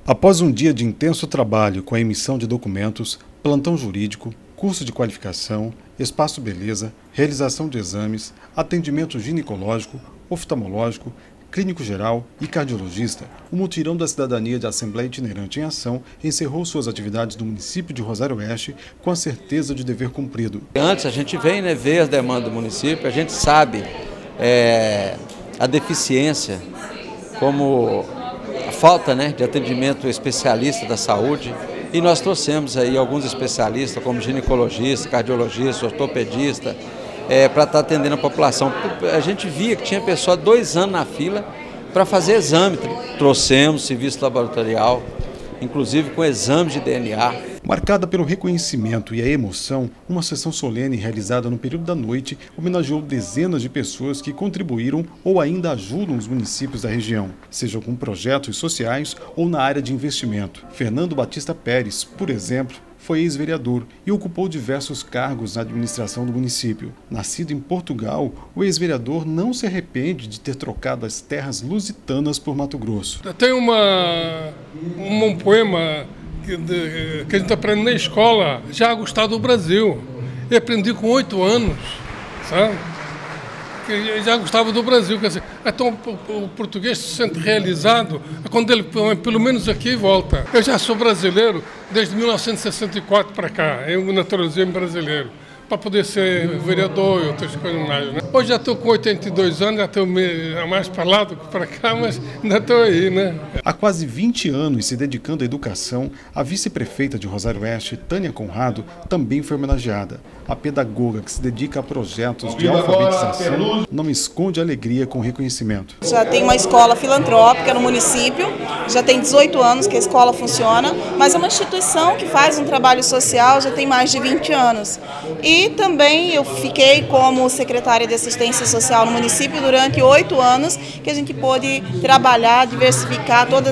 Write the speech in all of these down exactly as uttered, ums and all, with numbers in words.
Após um dia de intenso trabalho com a emissão de documentos, plantão jurídico, curso de qualificação, espaço beleza, realização de exames, atendimento ginecológico, oftalmológico, clínico geral e cardiologista, o Mutirão da Cidadania de Assembleia Itinerante em Ação encerrou suas atividades no município de Rosário Oeste com a certeza de dever cumprido. Antes a gente vem, né, ver as demandas do município, a gente sabe é, a deficiência, como a falta, né, de atendimento especialista da saúde, e nós trouxemos aí alguns especialistas como ginecologista, cardiologista, ortopedista, é, para estar atendendo a população. A gente via que tinha pessoa dois anos na fila para fazer exame. Trouxemos serviço laboratorial, inclusive com exames de D N A. Marcada pelo reconhecimento e a emoção, uma sessão solene realizada no período da noite homenageou dezenas de pessoas que contribuíram ou ainda ajudam os municípios da região, seja com projetos sociais ou na área de investimento. Fernando Batista Pérez, por exemplo, foi ex-vereador e ocupou diversos cargos na administração do município. Nascido em Portugal, o ex-vereador não se arrepende de ter trocado as terras lusitanas por Mato Grosso. Tem uma, um poema que, de, que a gente aprende na escola, Já Gostava do Brasil. Eu aprendi com oito anos, sabe? Que já gostava do Brasil. Quer dizer, então o português se sente realizado quando ele, pelo menos aqui, volta. Eu já sou brasileiro desde mil novecentos e sessenta e quatro para cá, eu naturalizei brasileiro, para poder ser vereador e outras coisas mais. Né? Hoje já estou com oitenta e dois anos, já estou mais para lá do que para cá, mas ainda estou aí, né? Há quase vinte anos se dedicando à educação, a vice-prefeita de Rosário Oeste, Tânia Conrado, também foi homenageada. A pedagoga que se dedica a projetos de alfabetização não esconde alegria com o reconhecimento. Já tem uma escola filantrópica no município, já tem dezoito anos que a escola funciona, mas é uma instituição que faz um trabalho social já tem mais de vinte anos. E também eu fiquei como secretária de assistência social no município durante oito anos, que a gente pôde trabalhar, diversificar toda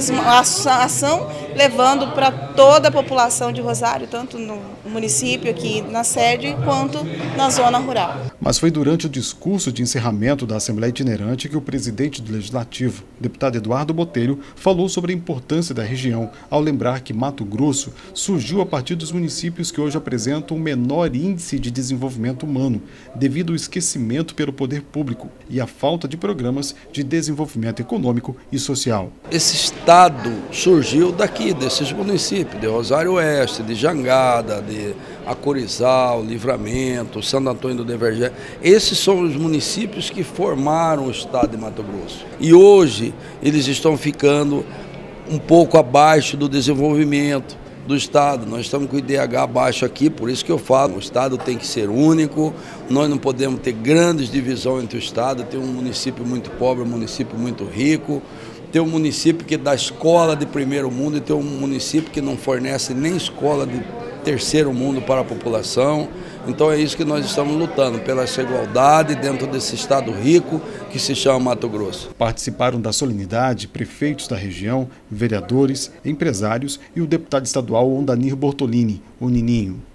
a ação, levando para toda a população de Rosário, tanto no município aqui na sede, quanto na zona rural. Mas foi durante o discurso de encerramento da Assembleia Itinerante que o presidente do Legislativo, deputado Eduardo Botelho, falou sobre a importância da região, ao lembrar que Mato Grosso surgiu a partir dos municípios que hoje apresentam o menor índice de desenvolvimento humano, devido ao esquecimento pelo poder público e à falta de programas de desenvolvimento econômico e social. Esse estado surgiu daqui, desses municípios, de Rosário Oeste, de Jangada, de Acorizal, Livramento, Santo Antônio do Devergé. Esses são os municípios que formaram o estado de Mato Grosso. E hoje eles estão ficando um pouco abaixo do desenvolvimento do estado. Nós estamos com o I D H baixo aqui, por isso que eu falo, o estado tem que ser único, nós não podemos ter grandes divisões entre o estado, tem um município muito pobre, um município muito rico, tem um município que dá escola de primeiro mundo e tem um município que não fornece nem escola de terceiro mundo para a população. Então é isso que nós estamos lutando, pela essa igualdade dentro desse estado rico que se chama Mato Grosso. Participaram da solenidade prefeitos da região, vereadores, empresários e o deputado estadual Ondanir Bortolini, o Nininho.